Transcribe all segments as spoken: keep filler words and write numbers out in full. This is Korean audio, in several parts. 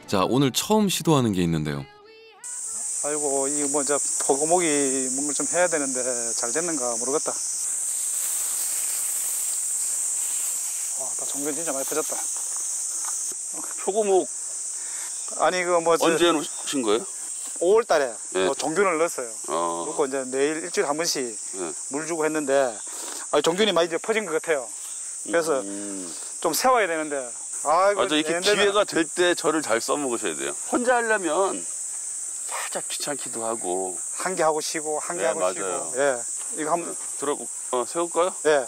자, 오늘 처음 시도하는 게 있는데요. 아이고, 이거 뭐 저 포고목이 뭔가 좀 해야 되는데 잘 됐는가 모르겠다. 와, 나 종균 진짜 많이 퍼졌다. 표고목 아니 그 뭐 언제 해놓으신 거예요? 오월 달에 네. 어, 종균을 넣었어요. 어. 그리고 이제 매일 일주일에 한 번씩 네. 물 주고 했는데 아, 종균이 많이 이제 퍼진 것 같아요. 그래서 음. 좀 세워야 되는데 아이고, 맞아, 이렇게 얘네들은- 기회가 될 때 저를 잘 써먹으셔야 돼요. 혼자 하려면 살짝 귀찮기도 하고. 한 개 하고 쉬고 한 개 네, 하고 맞아요. 쉬고. 예, 이거 한번 들어보 어, 세울까요? 예.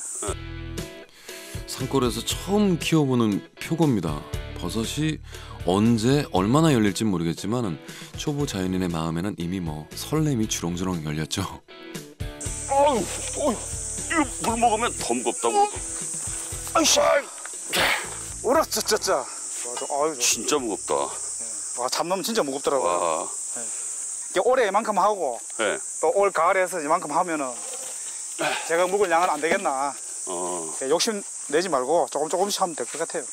산골에서 처음 키워보는 표고입니다. 버섯이 언제 얼마나 열릴진 모르겠지만 초보 자연인의 마음에는 이미 뭐 설렘이 주렁주렁 열렸죠. 어우, 어우, 이거 물 먹으면 더 무겁다, 무겁다. 아이씨, 오라 쩌쩌쩌. 아유, 진짜 무겁다. 와, 참돔 진짜 무겁더라고요. 와. 이게 올해 이만큼 하고 네. 또 올 가을에서 이만큼 하면은 제가 묵을 양은 안 되겠나. 어. 예, 욕심 내지 말고 조금 조금씩 하면 될 것 같아요.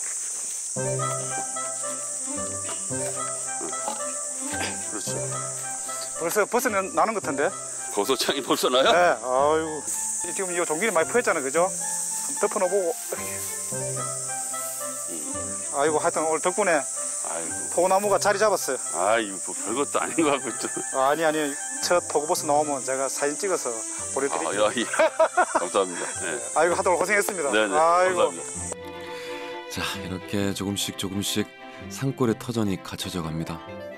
그렇죠. 벌써 버섯 나는 것 같은데? 버섯향이 벌써 나요? 네, 아유. 지금 이거 종균이 많이 퍼졌잖아요, 그죠? 한번 덮어놓고. 아이고, 하여튼 오늘 덕분에 아이고. 포고나무가 자리 잡았어요. 아이고, 뭐 별것도 아닌 것 같고 좀. 아니, 아니, 첫 포고버섯 나오면 제가 사진 찍어서 아, 보내드릴게요. 야, 이. 감사합니다. 네. 아이고, 하도록 고생했습니다. 네네. 아이고. 감사합니다. 자, 이렇게 조금씩 조금씩 산골의 터전이 갖춰져 갑니다.